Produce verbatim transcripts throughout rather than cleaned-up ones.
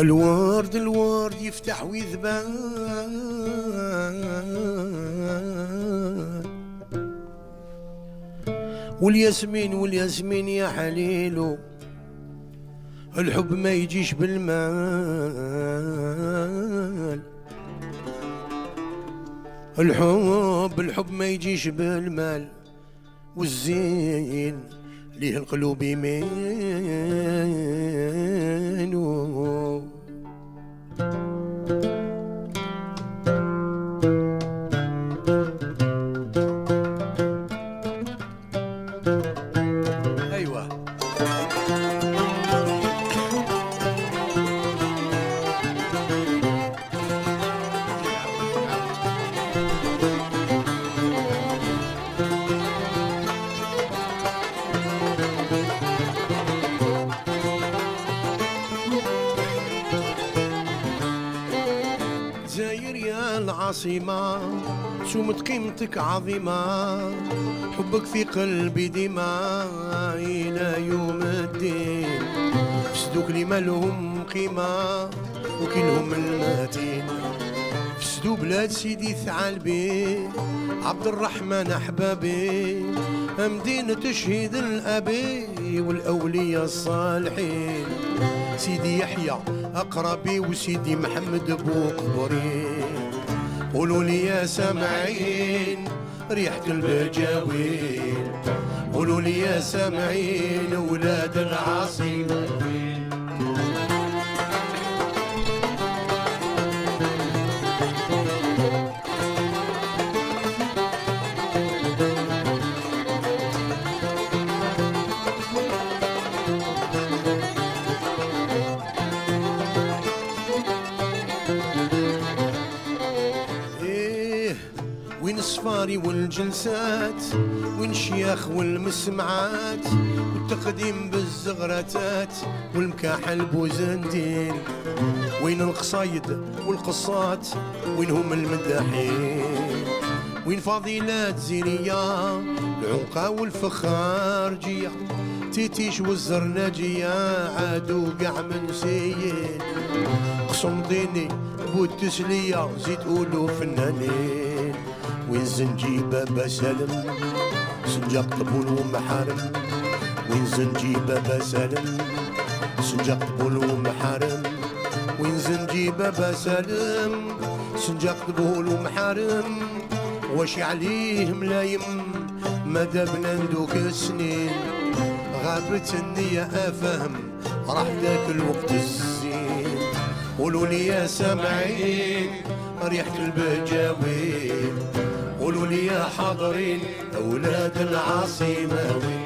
الورد الورد يفتح ويذبان، والياسمين والياسمين يا حليلو الحب ما يجيش بالمال، الحب الحب ما يجيش بالمال، والزين ليه القلوب يمينو. ايوه دزاير يا العاصمة سمت قيمتك عظيمة، حبك في قلبي ديما إلى يوم الدين، فسدوك لي مالهم قيمة وكلهم الماتين، فسدو بلاد سيدي ثعالبي عبد الرحمن أحبابي، مدينة تشهد الأبي والأولياء الصالحين، سيدي يحيى أقربي وسيدي محمد بوقبري، قولوا لي يا سامعين ريحة البجاوين، قولوا لي يا سامعين ولاد العاصمة وين. وين السفاري والجلسات، وين شياخ والمسمعات، والتقديم بالزغراتات والمكاحل بوزندين، وين القصايد والقصات وينهم المداحين، وين فضيلات زينية العنقة والفخارجية، تيتيش والزرناجية عادوا قاع منسيين، قسم ديني بوالتسلية زيد قولوا فنانين، وين زنجي بابا سالم سنجاق طبول ومحارم، وين زنجي بابا سالم سنجاق طبول ومحارم، وين زنجي بابا سالم سنجاق طبول ومحارم، واش عليه ملايم مدى بنندوك السنين، غابت النية افهم راح ذاك الوقت الزين، قولوا لي يا سامعين ريحة البجاوين، قولوا لي يا حاضرين أولاد العاصمة وين.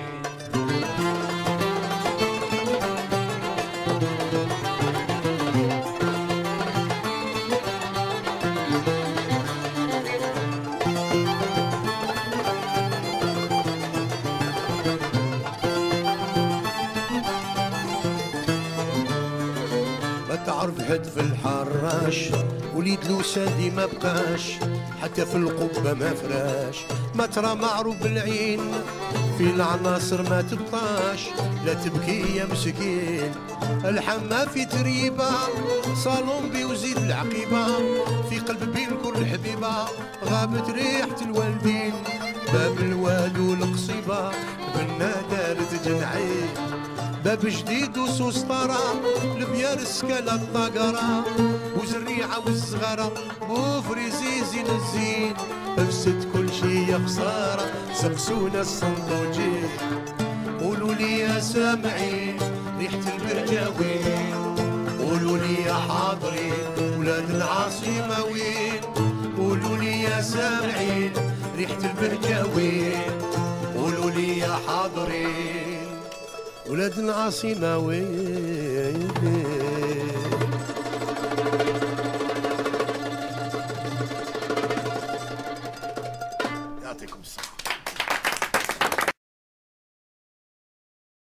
تعرف حد في الحراش وليد لوسادي ما بقاش، حتى في القبة ما فراش، ما ترى معروف بالعين في العناصر ما تبطاش، لا تبكي يا مسكين الحما في تريبة، صالون بي وزيد العقيبة في قلب بين كل حبيبة، غابت ريحة الوالدين باب الواد والقصيبة بنا دارت جنعين، باب جديد وسوسطرة البيار السكالة الطاقرة وزريعة والزغرة بوفريزي زين الزين، افسد كل شي يا خسارة سقسونا الصندوجين، قولوا لي يا سامعين ريحة البرجاوين، قولوا لي يا حاضرين ولاد العاصمة وين، قولوا لي يا سامعين ريحة البرجاوين، قولوا لي يا حاضرين ولاد العاصمة وين.